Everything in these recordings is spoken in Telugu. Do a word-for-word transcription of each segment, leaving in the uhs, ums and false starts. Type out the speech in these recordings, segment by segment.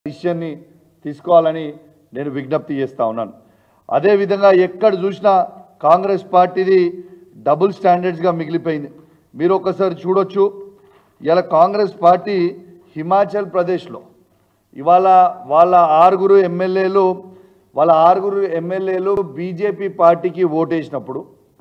డిసిషన్ని తీసుకోవాలని నేను విజ్ఞప్తి చేస్తా ఉన్నాను. అదే విధంగా ఎక్కడ చూసినా కాంగ్రెస్ పార్టీది డబుల్ స్టాండర్డ్స్గా మిగిలిపోయింది. మీరు ఒకసారి చూడొచ్చు, ఇలా కాంగ్రెస్ పార్టీ హిమాచల్ ప్రదేశ్లో ఇవాళ వాళ్ళ ఆరుగురు ఎమ్మెల్యేలు వాళ్ళ ఆరుగురు ఎమ్మెల్యేలు బీజేపీ పార్టీకి ఓటేసినప్పుడు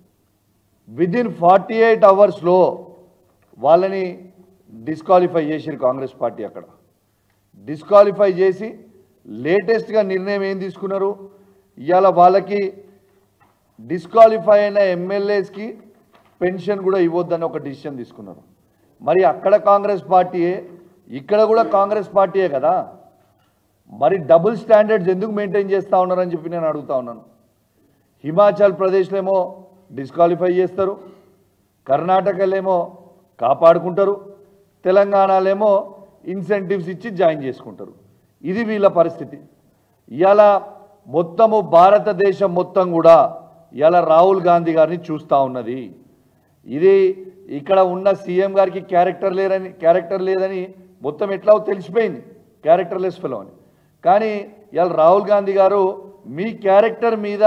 విదిన్ ఫార్టీ ఎయిట్ అవర్స్లో వాళ్ళని డిస్క్వాలిఫై చేసిరు కాంగ్రెస్ పార్టీ. అక్కడ డిస్క్వాలిఫై చేసి లేటెస్ట్గా నిర్ణయం ఏం తీసుకున్నారు, ఇవాళ వాళ్ళకి డిస్క్వాలిఫై అయిన ఎమ్మెల్యేస్కి పెన్షన్ కూడా ఇవ్వద్దని ఒక డిసిషన్ తీసుకున్నారు. మరి అక్కడ కాంగ్రెస్ పార్టీయే, ఇక్కడ కూడా కాంగ్రెస్ పార్టీయే కదా, మరి డబుల్ స్టాండర్డ్స్ ఎందుకు మెయింటైన్ చేస్తూ ఉన్నారని చెప్పి నేను అడుగుతా ఉన్నాను. హిమాచల్ ప్రదేశ్లో ఏమో డిస్క్వాలిఫై చేస్తారు, కర్ణాటకలో ఏమో కాపాడుకుంటారు, తెలంగాణలో ఇన్సెంటివ్స్ ఇచ్చి జాయిన్ చేసుకుంటారు. ఇది వీళ్ళ పరిస్థితి. ఇవాళ మొత్తము భారతదేశం మొత్తం కూడా ఇవాళ రాహుల్ గాంధీ గారిని చూస్తూ ఉన్నది. ఇది ఇక్కడ ఉన్న సీఎం గారికి క్యారెక్టర్ లేరని క్యారెక్టర్ లేదని మొత్తం ఎట్లా తెలిసిపోయింది, క్యారెక్టర్లెస్ ఫెలో అని. కానీ ఇవాళ రాహుల్ గాంధీ గారు మీ క్యారెక్టర్ మీద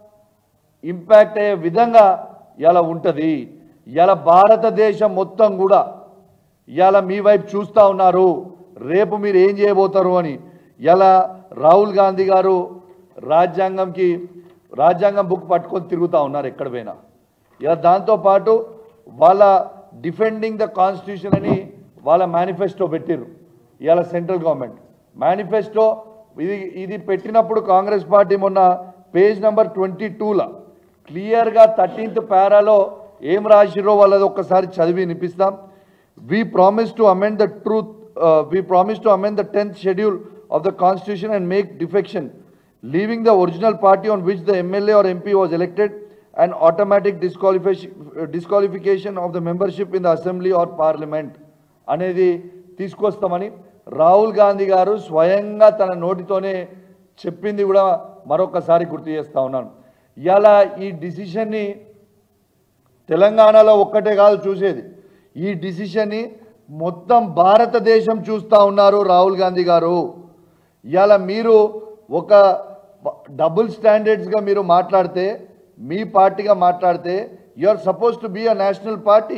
ఇంపాక్ట్ అయ్యే విధంగా ఇలా ఉంటుంది. ఇలా భారతదేశం మొత్తం కూడా ఇలా మీ వైపు చూస్తూ ఉన్నారు, రేపు మీరు ఏం చేయబోతారు అని. ఇలా రాహుల్ గాంధీ గారు రాజ్యాంగంకి రాజ్యాంగం బుక్ పట్టుకొని తిరుగుతూ ఉన్నారు ఎక్కడ పోయినా. ఇలా దాంతోపాటు వాళ్ళ డిఫెండింగ్ ద కాన్స్టిట్యూషన్ అని వాళ్ళ మేనిఫెస్టో పెట్టిర్రు. ఇవాళ సెంట్రల్ గవర్నమెంట్ మేనిఫెస్టో ఇది ఇది పెట్టినప్పుడు కాంగ్రెస్ పార్టీ మొన్న పేజ్ నెంబర్ ట్వంటీ టూలో క్లియర్గా థర్టీన్త్ పారాలో ఏం రాసిరో వాళ్ళది ఒక్కసారి చదివి వినిపిస్తాం. We promise to amend the truth, uh, we promise to amend the tenth schedule of the constitution and make defection, leaving the original party on which the M L A or M P was elected, and automatic disqualification, uh, disqualification of the membership in the assembly or parliament. అనేది తీసుకొస్తామని రాహుల్ గాంధీ గారు స్వయంగా తన నోటితోనే చెప్పింది కూడా మరొకసారి గుర్తు చేస్తా ఉన్నాను. ఇవాళ ఈ డిసిషన్ని తెలంగాణలో ఒక్కటే కాదు చూసేది, ఈ డిసిషన్ని మొత్తం భారతదేశం చూస్తూ ఉన్నారు రాహుల్ గాంధీ గారు. ఇవాళ మీరు ఒక డబుల్ స్టాండర్డ్స్గా మీరు మాట్లాడితే, మీ పార్టీగా మాట్లాడితే, you are suppose to be a national party.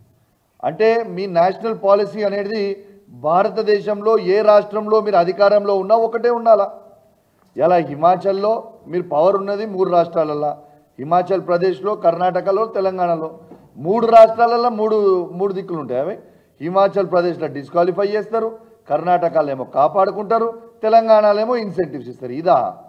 అంటే మీ నేషనల్ పాలసీ అనేది భారతదేశంలో ఏ రాష్ట్రంలో మీరు అధికారంలో ఉన్నా ఒకటే ఉండాలా. ఇలా హిమాచల్లో మీరు పవర్ ఉన్నది మూడు రాష్ట్రాలలో, హిమాచల్ ప్రదేశ్లో, కర్ణాటకలో, తెలంగాణలో. మూడు రాష్ట్రాలలో మూడు మూడు దిక్కులు ఉంటాయి. అవి హిమాచల్ ప్రదేశ్లో డిస్క్వాలిఫై చేస్తారు, కర్ణాటకలో ఏమో కాపాడుకుంటారు, తెలంగాణలో ఏమో ఇన్సెంటివ్స్ ఇస్తారు. ఇదా